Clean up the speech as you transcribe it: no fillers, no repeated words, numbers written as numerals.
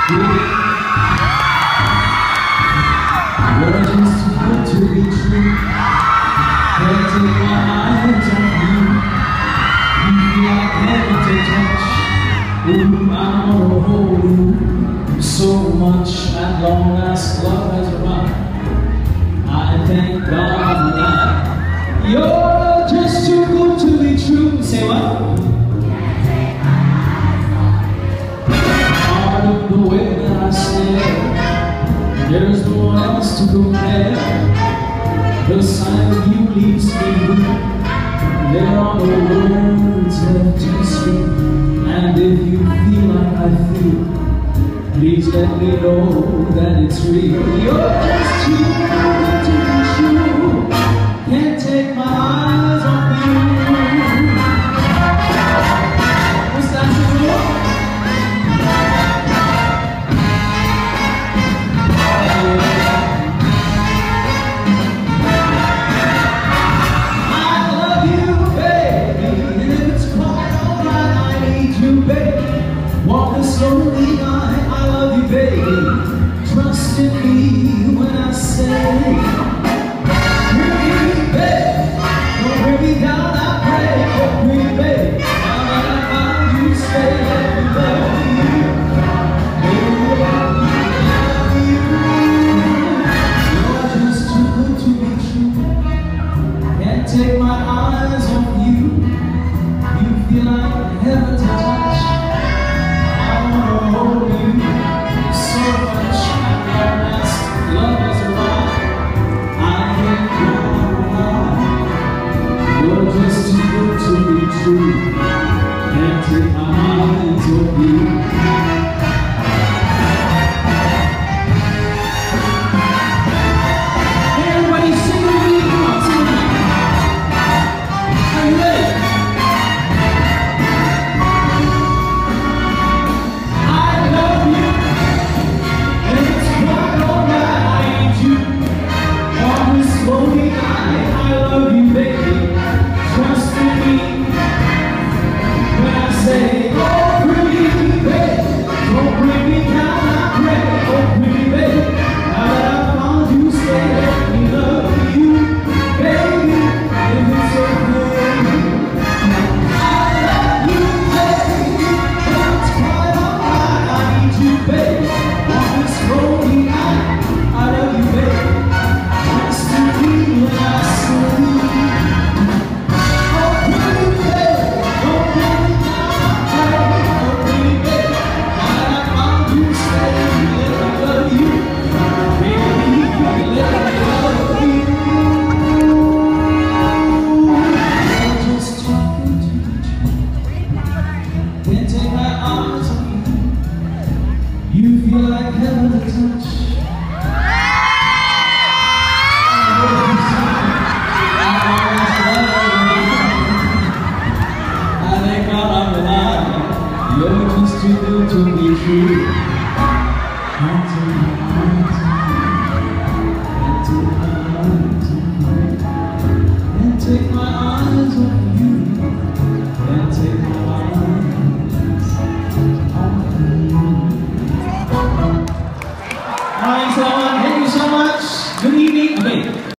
You're just too good to be true. Can't take my eyes off you. You feel like heaven to touch. Ooh, I wanna hold you so much. At long last, love has arrived. I thank God for that. You're just too good to be true. Say what? Part of the way that I stare, there's no one else to compare. The sight of you leaves me weak. There are no words left to speak. And if you feel like I feel, please let me know that it's real. You're just too good to be true. Can't take my eyes off you. What's that to do? I love you, baby. And if it's quite alright, I need you, baby. Walk this lonely night. I love you, baby. Trust in me when I say, take my eyes off you. You feel like heaven to touch. I wanna hold you so much. At last, love has arrived. I can't go on. You're just too good to be true. Can't take my eyes off you. You feel like heaven to touch. I think I'm alive. You're just too good to be true.